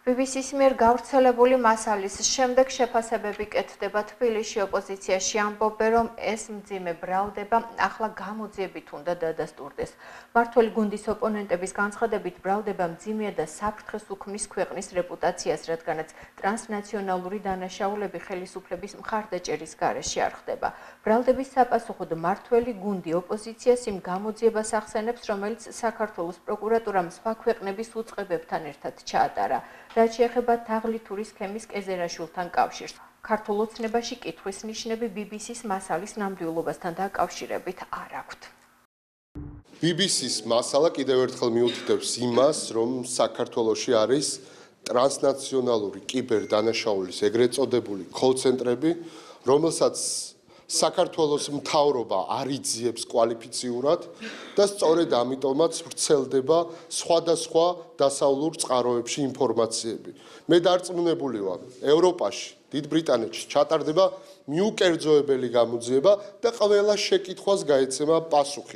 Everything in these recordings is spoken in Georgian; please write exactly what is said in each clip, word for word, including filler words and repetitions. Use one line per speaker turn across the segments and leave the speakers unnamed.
ბი ბი სი-ის მიერ გავრცელებული მასალის შემდეგ შეფასებები კეთდება თბილისში ოპოზიციაში ამბობენ, რომ ეს მძიმე ბრალდება ახლა გამოძიებით უნდა დადასტურდეს. მართველი გუნდის ოპონენტების განცხადებით ბრალდება მძიმეა და საფრთხეს უქმნის ქვეყნის რეპუტაციას, რადგანაც ტრანსნაციონალური დანაშაულები ხელისუფლების მხარდაჭერის გარეშე არ ხდება. ბრალდების საპასუხოდ მართველი გუნდი ოპოზიციას იმ გამოძიებას ახსენებს, რომელიც საქართველოს პროკურატურამ სხვა ქვეყნების უწყებებთან ერთად ჩაატარა. რაც შეეხება თაღლითური სქემის კეზერაშვილთან კავშირს. ქართულ ოცნებაში კითხვის ნიშნები ბი ბი სი-ის მასალის ნამდვილობასთან დაკავშირებით არ აქვთ.
ბი ბი სი-ის მასალა კიდევ ერთხელ მიუთითებს იმას, რომ საქართველოში არის ტრანსნაციონალური კიბერდანაშაულის ეგრეთ წოდებული კოლ-ცენტრები, რომელსაც საქართველოს მთავრობა არ იძიებს კვალიფიციურად და სწორედ ამიტომაც ვრცელდება სხვადასხვა დასავლურ წყაროებში ინფორმაციები. მე დარწმუნებული ვარ, ევროპაში, დიდ ბრიტანეთში ჩატარდება მიუკერძოებელი გამოძიება და ყველა შეკითხვას გაეცემა პასუხი.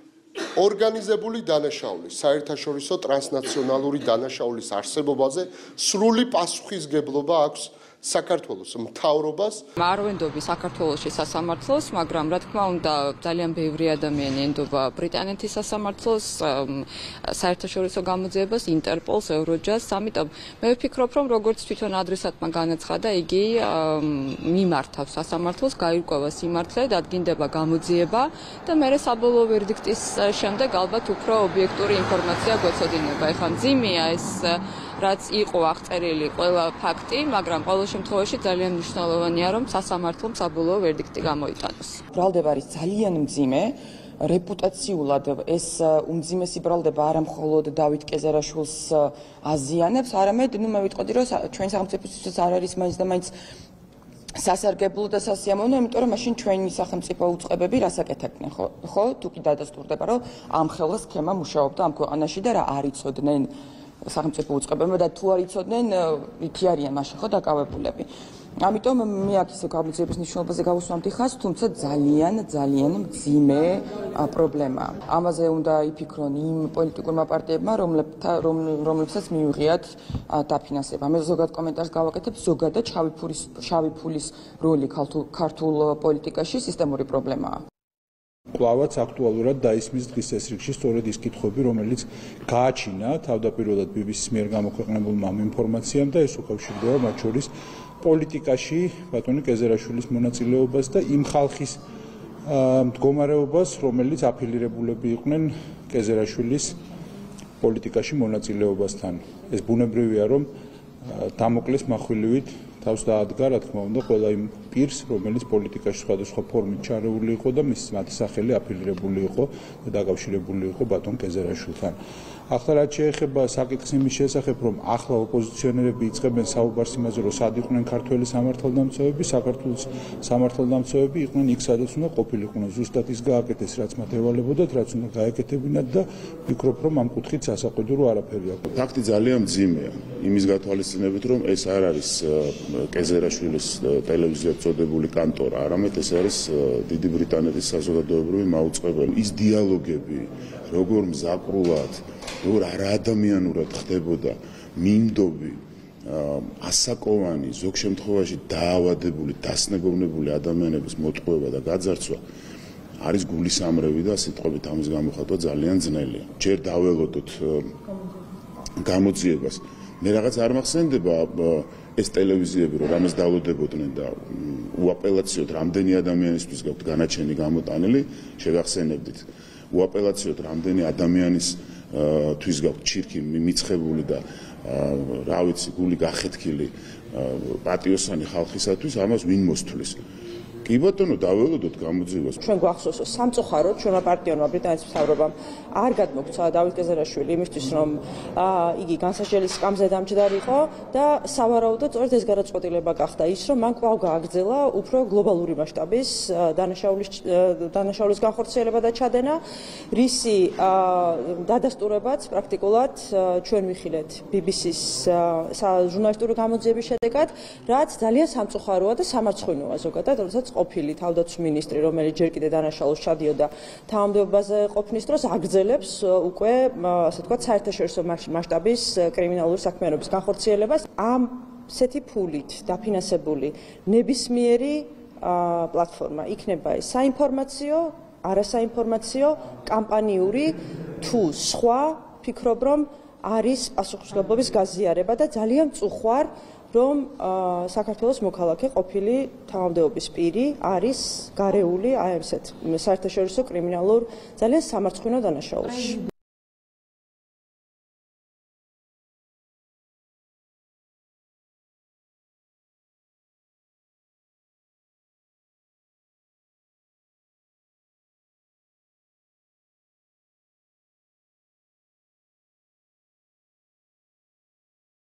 ორგანიზებული დანაშაულის, საერთაშორისო ტრანსნაციონალური დანაშაულის არსებობაზე სრული პასუხისგებლობა აქვს საქართველოს მთავრობას.
არ ვენდობი საქართველოში სასამართლოს, მაგრამ რა თქმა უნდა ძალიან ბევრი ადამიანი ენდობა ბრიტანეთის სასამართლოს, საერთაშორისო გამოძიებას, ინტერპოლს, ევროჯასტს, ამიტომ მე ვფიქრობ, რომ როგორც თვითონ ადრესატმა განაცხადა, იგი მიმართავს სასამართლოს, გაირკვევა სიმართლე, დადგინდება გამოძიება და მერე საბოლოო ვერდიქტის შემდეგ ალბათ უფრო ობიექტური ინფორმაცია გვეცოდინება. ეხლა მძიმეა ეს რაც იყო აღწერილი ყველა ფაქტი, მაგრამ ყოველ შემთხვევაში ძალიან მნიშვნელოვანია, რომ სასამართლომ საბოლოო ვერდიქტი გამოიტანოს.
ბრალდება არის ძალიან მძიმე, რეპუტაციულად ეს უმძიმესი ბრალდება არა მხოლოდ დავით კეზერაშვილს აზიანებს, არამედ ნუ მე ვიტყოდი, რომ ჩვენ სახელმწიფოსთვის არ არის მაინც და მაინც სასარგებლო და სასიამოვნო, იმიტომ რომ მაშინ ჩვენი სახელმწიფო უწყებები რას აკეთებდნენ, ხო? ხო, თუ კი დადასტურდება, რომ ამ ხელა სქემა მუშაობდა ამ ქვეყანაში და რა არ იცოდნენ სახელმწიფო უწყებებმა და თუ არ იცოდნენ, იქი არიან მაშინ ხო დაკავებულები. ამიტომ მე აქ ისე გამოძიების მნიშვნელობაზე გავუსვამდი ხაზს, თუმცა ძალიან ძალიან მძიმე პრობლემაა. ამაზე უნდა იფიქრონ იმ პოლიტიკურმა პარტიებმა, რომლებსაც მიუღიათ დაფინანსება. მე ზოგად კომენტარს გავაკეთებ, ზოგადად შავი ფულის როლი ქართულ პოლიტიკაში სისტემური პრობლემაა.
კვლავაც აქტუალურად დაისმის დღის წესრიგში სწორედ ის კითხვები, რომელიც გააჩინა თავდაპირველად ბი ბი სი-ის მიერ გამოქვეყნებულმა ინფორმაციამ და ეს უკავშირდება მათ შორის პოლიტიკაში ბატონი კეზერაშვილის მონაწილეობას და იმ ხალხის მდგომარეობას, რომელიც აფილირებულები იყვნენ კეზერაშვილის პოლიტიკაში მონაწილეობასთან. ეს ბუნებრივია, რომ დამოკლეს מחვილივით თავს დაადგა, რა თქმა უნდა, ყველა იმ პირს, რომელიც პოლიტიკაში სხვადასხვა ფორმით ჩარეული იყო და მის მათი სახელი აფილირებული იყო და დაკავშირებული იყო ბატონ კეზერაშვილთან. ახლა რაც შეეხება საკითხს იმის შესახებ, რომ ახლა ოპოზიციონერები იწყებენ საუბარს იმაზე, რომ სად იყვნენ ქართველი სამართალდამცავები, საქართველოს სამართალდამცავები იყვნენ იქ, სადაც უნდა ყოფილიყვნენ. ზუსტად ის გააკეთეს, რაც მათ ევალებოდათ, რაც უნდა გაეკეთებინათ და ვფიქრობ, რომ ამ კუთხით სასაყიდრო არაფერი აქვს.
ფაქტი ძალიან მძიმეა, იმის გათვალისწინებით, რომ ეს არ არის კეზერაშვილის ტელევიზიად წოდებული კანტორა, არამედ ეს არის დიდი ბრიტანეთის საზოგადოებრივი მაუწყებელი. ის დიალოგები, როგორ მზაკრულად, როგორ არაადამიანურად ხდებოდა მინდობი, ასაკოვანი, ზოგ შემთხვევაში დაავადებული, დასნებოვნებული ადამიანების მოტყუება და გაძარცვა არის გულისამრევი და სიტყვებით ამის გამოხატვა ძალიან ძნელია. ჯერ დაველოდოთ გამოძიებას. მე რაღაც არ მახსენდება ეს ტელევიზიები, რომ რამეს დაალოდებოდნენ და უაპელაციოდ რამდენი ადამიანისთვის გაქვთ განაჩენი გამოტანილი, შევახსენებდით. უაპელაციოდ რამდენი ადამიანის თვის გაქვთ ჩირკი მიცხებული და რა ვიცი, გული გახეთქილი პატიოსანი ხალხისათვის, ამას ვინ მოსთვლის? კი ბატონო, დაველოდოთ გამოძიებას.
ჩვენ გვახსოვს, რომ სამწუხაროდ ჩვენმა პარტიორმა ბრიტანეთის მთავრობამ არ გადმოგცა დავით კეზერაშვილი იმისთვის, რომ იგი განსაჯელის სკამზე დამჯდარიყო და სავარაუდოდ სწორედ ეს გადაწყვეტილება გახდა ის, რომ მან კვლავ გააგრძელა უფრო გლობალური მასშტაბის დანაშაულის განხორციელება და ჩადენა, რისი დადასტურებაც პრაქტიკულად ჩვენ ვიხილეთ ბი ბი სი-ის ჟურნალისტური გამოძიების შედეგად, რაც ძალიან სამწუხაროა და სამარცხვინოა ზოგადად, როდესაც
ყოფილი თავდაცვის მინისტრი, რომელიც ჯერ კიდევ დანაშაულს ჩადიოდა თანამდებობაზე ყოფნის დროს, აგრძელებს უკვე, ასე ვთქვათ, საერთაშორისო მასშტაბის კრიმინალური საქმიანობის განხორციელებას. ამ ასეთი ფულით დაფინანსებული ნებისმიერი პლატფორმა იქნება ეს საინფორმაციო, არასაინფორმაციო, კამპანიური თუ სხვა, ფიქრობ, რომ არის პასუხისმგებლობის გაზიარება და ძალიან მწუხვარ, რომ საქართველოს მოქალაქე ყოფილი თანამდებობის პირი არის გარეული აი ესეთ საერთაშორისო კრიმინალურ ძალიან სამარცხვინო დანაშაულში.